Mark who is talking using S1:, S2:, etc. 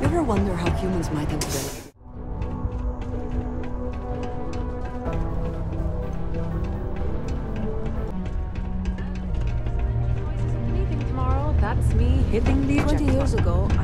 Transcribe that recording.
S1: You ever wonder how humans might have been?
S2: Meeting tomorrow. That's me hitting the
S1: 20 years ago,